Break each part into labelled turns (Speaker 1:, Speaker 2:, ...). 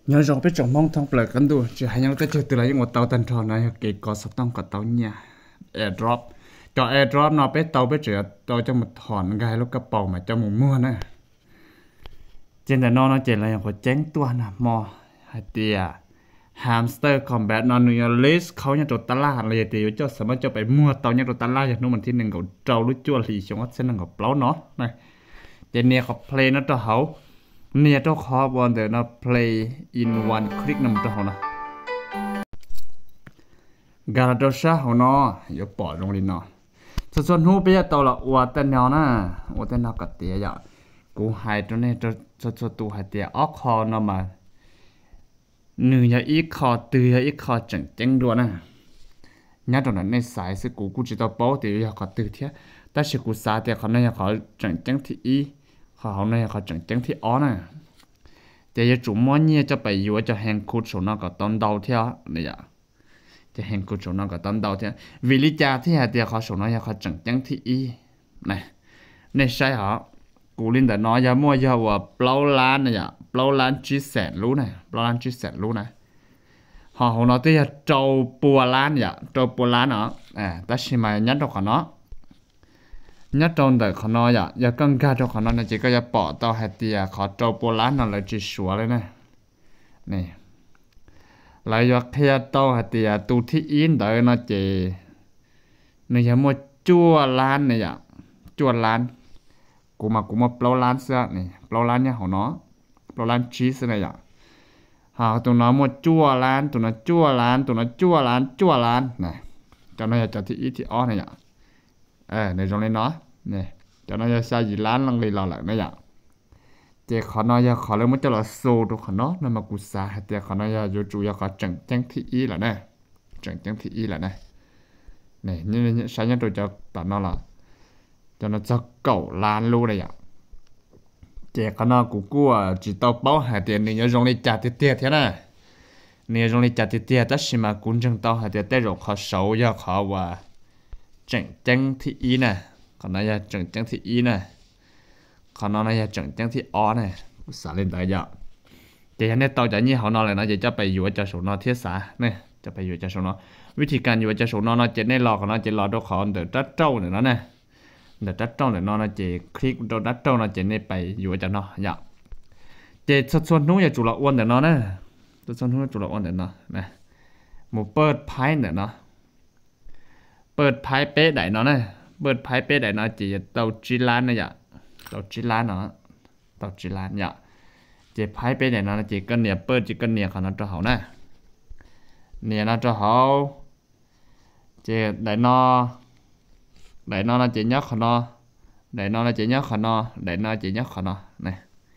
Speaker 1: nhớ rằng biết trồng mong thông bờ cắn đùa chỉ hay nhau tới chơi từ lấy một tàu tần tròn này kể có sắp tông có tàu nhà airdrop cho airdrop nó biết tàu biết chữa tàu cho một hòn gai lúc cấp bầu mà cho một mua nè trên đời nó chỉ là một chén tua nè mò hay tiề hamster combat nó nuôi listเขาเนี่ยตัวตลาดเลยตีchoสมมติจะไปมั่วตอนเนี่ยตัวตลาดอย่างนู้นมันที่หนึ่งเขาเจ้ารู้จั่วหลีชงว่าเส้นหนึ่งเขาเปล่าเนาะนี่เจเนี่ยเขาเพลย์นั่นตัวเขาเนี่ยตัวเขาบอลเดี๋ยวนะ play in one click นั่นตัวเขานะการ์ดชาเขาเนาะอย่าปล่อยลงเลยเนาะส่วนหูไปตัวละวัวแต่เนาะนะวัวแต่เนาะกัดเตี้ยอย่างกูหายตัวนี้ตัวตัวหายเตี้ยออกคอเนาะมาหนึ่งอย่าอีกคอตืออย่าอีกคอจังด้วยนะnhớ trong này nên xài sự cũ chỉ tao bảo thì họ có từ thế ta sẽ cũ xài thì họ này họ chẳng thì ý họ này họ chẳng thì ó nè thì chủ mua nhia cho bảy yếu cho hàng cũ số nó có tốn đầu theo này ạ cho hàng cũ số nó có tốn đầu theo vì lý cha thì họ số nó họ chẳng thì ý này nên sai họ cũ linh đã nói giờ mua giờ vào bao lan này ạ bao lan chỉ sẹn lú này bao lan chỉ sẹn lú này họ nói tới trâu bùa lan vậy trâu bùa lan đó ta chỉ mà nhắc được nó nhắc trong đời họ nói vậy giờ cân ca cho họ nói là chỉ có giờ bỏ tao hay tiề họ trâu bùa lan nó là chỉ sủa đấy này này lại giờ khi tao hay tiề tu thi in đời nó chỉ này giờ mua chua lan này vậy chua lan cũng mà plau lan xưa này plau lan nha họ nói plau lan cheese này vậy tụi nó một chua lan tụi nó chua lan này cho nó cho thì ít thì ó này ạ này trong này nó này cho nó sao gì lan lăng lì lò lại nó ạ chỉ khó nói giờ khó lên mới cho là sô đồ khó nó mà cú sa hay thì khó nói giờ vô chủ giờ khó chẳng thì ý là này chẳng thì ý là này này như sáng nhất tôi cho bạn nó là cho nó cho cẩu lan luôn này ạ chỉ có nó cũng chỉ tao bảo hai tiền này nhớ dùng đi trả tiền thế này này dùng đi trả tiền tất nhiên mà cũng chẳng tao hai tiền tới rồi khó xấu giờ khó và chẳng thì ý nè còn nó giờ chẳng thì ý nè còn nó giờ chẳng thì ó nè xả lên tới giờ chỉ anh tao chẳng như họ nói là nó chỉ cho bày dụ cho số nó thiết xả nè cho bày dụ cho số nóวิธีการอยู่จะสูnó chỉ nên lò của nó chỉ lò đâu khó để trách trâu nữa nó nè để trách trâu để nó chỉ click đâu trách trâu nó chỉ nên bày dụ cho nó dạ chỉ xuân núi chủ là uốn để nó nè xuân núi chủ là uốn để nó nè mộtเปิดไพ่để nóเปิดไพ่เป๊ะได้nó nèเปิดไพ่เป๊ะได้nó chỉ tàu chi lan này dạ tàu chi lan nó tàu chi lan dạ chỉไพ่เป๊ะได้nó chỉ cần nhẹเปิดchỉ cần nhẹของnó cho hậu nè nhẹ nó cho hậu chỉ để nó là chỉ nhớ của nó để nó là chỉ nhớ của nó để nó chỉ nhớ của nó này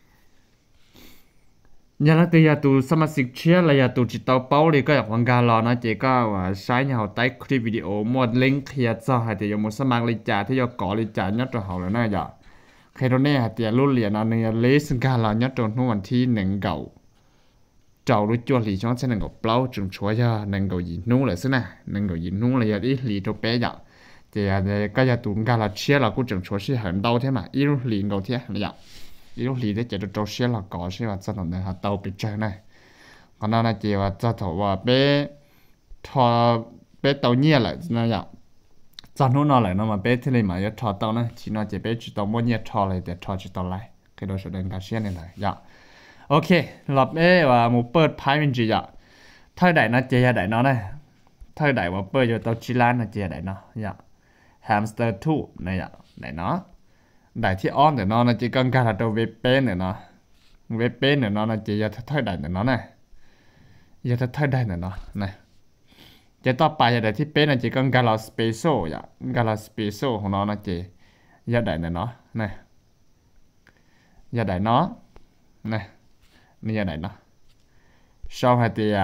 Speaker 1: nhà nó từ giờ tụ sắm xịt chia là giờ tụ chỉ tao bao thì có quảng cáo lo nó chỉ có sai nhau tải clip video một link kia cho hay thì dùng một sắm mạng lịch trả thì do có lịch trả nhất cho họ là nó giờ khi đó này thì lúc liền nó này lấy sinh ca là nhất trong hôm thi nâng gạo trâu đối chua thì chúng sẽ nâng gạo bao trường chúa cho nâng gạo gì nung lại xí nè nâng gạo gì nung là giờ ít lì cho bé giờ thì cái giờ tụi cái là chia là cũng chẳng chúa sẽ很đau thế mà ít lì gạo thế này giờ ít lì thế chỉ được trâu chia là có sẽ là cho nó là tàu bị chơi này còn nó là chỉ là cho thầu và bé thò bé tàu nhia lại nó giờ cho nó lại nó mà bé thế này mà giờ thò tàu này chỉ nó chỉ bé chỉ tàu mua nhia thò lại để thò chỉ tàu lại cái đó sẽ đến cái xe này lại giờ ok lập bé và mộtเปิดไพ่เป็นจีgiờ thay đại nó chỉ đại nó này thay đại vàเปิดcho tàu chi lan là chỉ đại nó giờ hamster 2 này ạ đại nó đạiที่อ้อนแต่nó chỉ cần cả là đầu về bên nữa nó về bên nữa nó chỉ là thay đại nữa nó này giờ thay đại nữa nó này chỉต่อไปlà đạiที่เป็นlà chỉ cần cả là special ạ cả là special của nó chỉ giờ đại nữa nó này giờ đại nó này giờ đại nó sau hai thì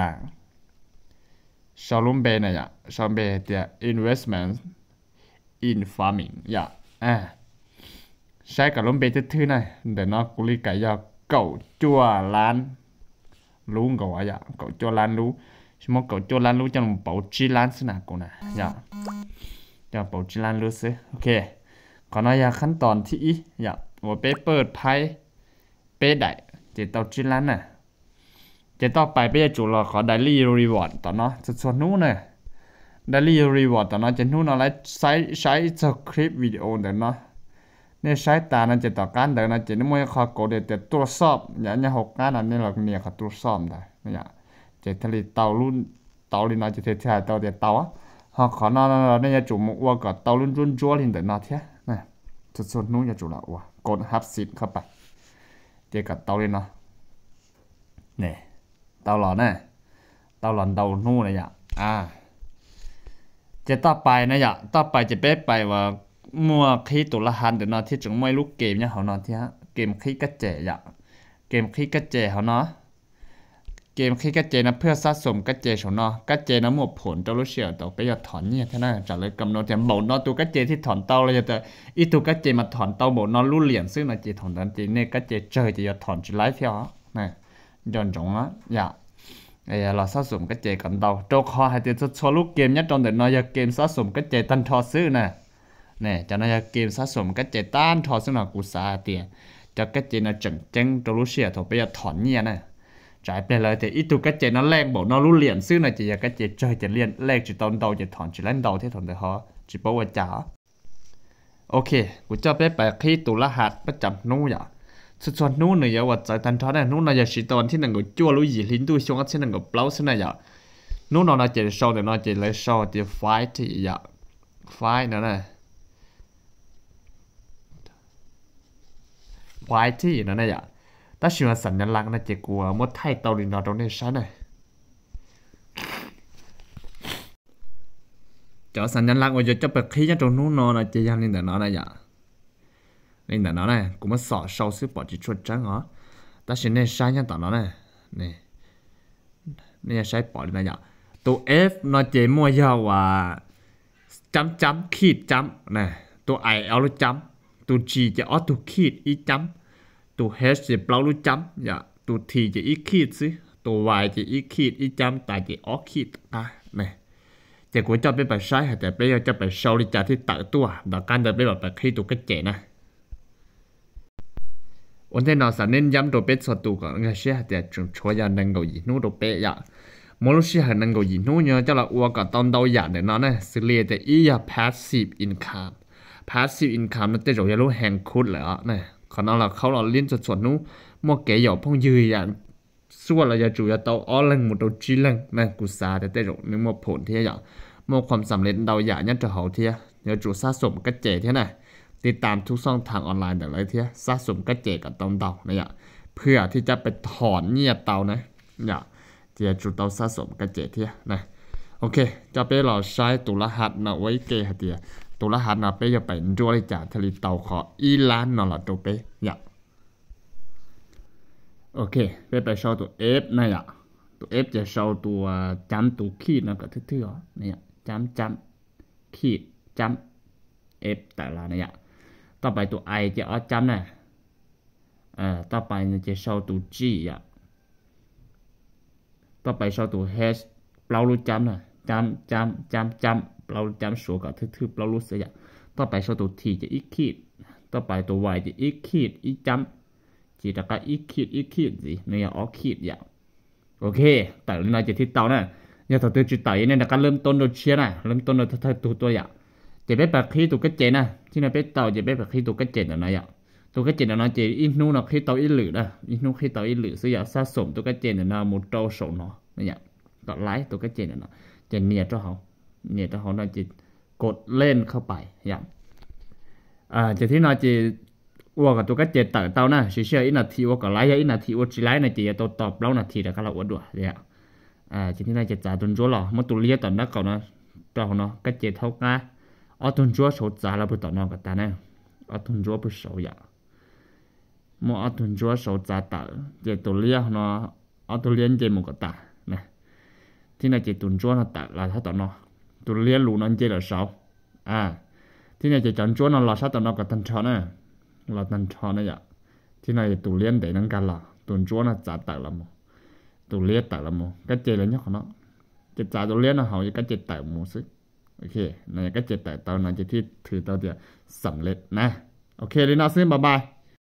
Speaker 1: sau luôn bên này ạ sau bên thì investment in farming dạ sai cả lông bê thứ này để nó cũng lý cái giờ cậu chua lan lú cậu à dạ cậu chua lan lú mà cậu chua lan lú cho một bầu chi lan xí nào cô nè dạ cho bầu chi lan lú xí ok còn nó làขั้นตอนที่dạ một béเปิดไพ่bé đại chỉ tàu chi lan nè จะต่อไปไปจุเราขอ daily reward ต่อเนาะส่วนนู้นเนี่ย daily reward ต่อเนาะจะนู้นเราใช้สคริปต์วิดีโอเดี๋ยวเนาะเนี่ยใช้ตานั่นจะต่อการเดี๋ยวนะจะนี่มันขอโกดเดี๋ยวตรวจสอบอย่างหกการนั่นนี่เราเนี่ยเขาตรวจสอบได้เนี่ยจะทะเลเตารุ่นเตาลินจะเทียเตาเดี๋ยวเตาhọ khó nó nên chủ một qua cả tàu luôn luôn chúa lên để nó thế này chútนู้นจะchủ là qua cột hấp xịt เข้าไปเจอกับเตาเลยเนาะเนี่ยเตาหลอนเนี่ยเตาหลอนเตานู้นเลยอ่ะจะต่อไปนะต่อไปจะเป๊ะไปว่ามัวขี้ตุลหันเดี๋ยวเนาะที่จงไม่รู้เกมเนี่ยเขาเนาะที่เกมขี้กระเจเกมขี้กระเจเขาเนาะเกมขี้กระเจนะเพื่อสะสมกระเจของเนาะกระเจนะหมดผลตัวรู้เสียต่อไปอย่าถอนเนี่ยท่านน่าจะเลยกำหนดแต่หมดเนาะตัวกระเจที่ถอนเตาเลยแต่อีตัวกระเจมาถอนเตาหมดเนาะรู้เหรียญซึ่งน่ะเจถอนตันเจเนี่ยกระเจเจอจะอย่าถอนจุดไล่เที่ยวนี่ย้อนจงอ่ะเราสะสมกระเจกันเตาโจคอให้เดี๋ยวจะชวนลูกเกมเนี่ยตอนเดี๋ยวเนาะอย่าเกมสะสมกระเจตันทอซื้อน่ะเนี่ยจะน่าจะเกมสะสมกระเจต้านทอซึ่งน่ะกูสาเตียจะกระเจน่ะจังจังตัวรู้เสียต่อไปอย่าถอนเนี่ยน่ะtrái về lời thì ít tu cái chuyện nó len bộ nó luôn liền xưa này chỉ là cái chuyện chơi chỉ liền len chỉ tông đầu chỉ thọn chỉ lên đầu thế thọn để họ chỉ bảo vệ trả ok của cho bé bài khi tụ lá hạt bắt chậm nô vậyสุดส่วนนู้นเนี่ยอย่าว่าใจทันท้อเนี่ยนู้นเราจะสิตอนที่นั่งก็จั่วรู้ยี่ลิ้นตู้ช่วงที่นั่งก็เปล่าซึ่งเนี่ยอย่านู้นเราจะโชว์เดี๋ยวเราจะเลยโชว์ที่ไฟที่อย่าไฟนั่นแหละไฟที่นั่นเนี่ย ta chỉ làสัญลักษณ์นะเจ้ากูมดไทยเตาลินอตรงนี้ใช่ไหมจะสัญลักษณ์ว่าจะไปขี้จะตรงนู้นนอนนะเจ้ายังนี่แต่นอนนะอย่านี่แต่นอนนะกูมาสอดเสาซื้อปอจีชดจังเหรอแต่ฉันเนี่ยใช้ยังต่อนั้นนะนี่ใช้ปอดนะอย่าตัว F นอเจมัวยาวว่าจำขีดจำนะตัว I เอาลูกจำตัว G จะเอาตัวขีดอีจำตัว H จะเปล่ารู้จำอย่าตัว T จะอีขีดสิตัว Y จะอีขีดอีจำแต่จะออกขีดเนี่ยจะกูจะไปใช้แต่ไปจะไปเช่าลิจาที่ตัดตัวแต่การจะไปแบบขีดตัวก็เจ๋นะวันที่เราสั่งเน้นย้ำตัวเป็ดสตูก่อนงั้นเชื่อแต่จุดช่วยยันดังกูยินูตัวเป็ดอย่ามอลชีหันดังกูยินูเนี่ยจะละอ้วกกับตอนเดาหยาดเนี่ยนั่นน่ะสิเลียแต่อีอย่า passive income นั่นแต่เราจะรู้แห่งคุดเลยเนี่ยขณะเราเลี้ยงส่วนนู้มั่วเก๋หยอกพงยืนอย่างส่วนเราจะจู่จะโตอ้อเล่งหมดตัวจีเล่งเนี่ยกูซาแต่เราเนี่ยมั่วผลที่อย่างมั่วความสำเร็จเดาหยาดเนี่ยจะเขาเที่ยเดี๋ยวจู่สะสมก็เจ๋ที่ไหนติดตามทุกช่องทางออนไลน์แต่ละที่สะสมก็เจกับตองเตาเนี่ยเพื่อที่จะไปถอนเงียบเตานะอย่าจะจุดเตาสะสมก็เจที่นะโอเคจะไปเราใช้ตัวรหัสนะไว้เกะเดียตัวรหัสนะไปจะไปดูเลยจากทะเลเตาขออีล้านนอละตัวไปอย่าโอเคไปโชว์ตัว F นะอย่าตัว F จะโชว์ตัวจำตัวขีดนะก็ทื่อๆเนี่ยจำขีดจำ F แต่ละเนี่ยต่อไปตัว I จะเอาจำนะต่อไปจะโชว์ตัว G ต่อไปโชว์ตัว H เปล่ารู้จำนะจำเปล่ารู้จำสัวกับทื่อเปล่ารู้เสียต่อไปโชว์ตัว T จะอีกขีดต่อไปตัว Y จะอีกขีดอีกจำจีตะก็อีกขีดสิเนี่ยเอาขีดอย่างโอเคแต่เราจะที่เตานะอย่าต่อตัวจุดเตาเนี่ยนะก็เริ่มต้นโดยเชียนะเริ่มต้นโดยตัวอย่างจะไปแบบขี้ตัวก็เจนะที่นั่นไปเตาจะไปแบบขี้ตัวก็เจนะนะตัวก็เจนะเจอินนู้นขี้เตาอิหลือนะอินนู้นขี้เตาอิหลือซึ่งอยากสะสมตัวก็เจนะมุดโตโสเนาะเนี่ยก็ไล่ตัวก็เจนะจะเนี่ยเจ้าเขาน่าจะกดเล่นเข้าไปอย่างจะที่น่าจะว่ากับตัวก็เจเตานะเชื่ออินาทีว่าก็ไล่อินาทีว่าจีไล่นะจะตัวตอบเล่านาทีแต่ก็เราอวดด้วยเนี่ยจะที่น่าจะจ่ายตุนจั่วหรอมันตัวเลี้ยตอนนั้นก่อนนะตัวเนาะก็เจเท่ากันở tuần chúa số giá là bữa tao nói cái ta này ở tuần chúa bữa số ya mà ở tuần chúa số giá ta chỉ tổ lia nó ở tổ lia chỉ một cái ta này thì này chỉ tuần chúa nó ta là sao tao nói tổ lia lù nó chỉ là sáu thì này chỉ chọn chúa nó là sao tao nói cái tân chọn này là tân chọn này ya thì này tổ lia để nó cái là tuần chúa nó giá ta là một tổ lia ta là một cái chỉ là nhất của nó chỉ giá tổ lia nó hầu như cái chỉ ta một sứcโอเคนั่นก็จะแต่ตอนนั้นจะที่ถือตัวเดียวสำเร็จนะโอเคเลยนะซึ่งบ๊ายบาย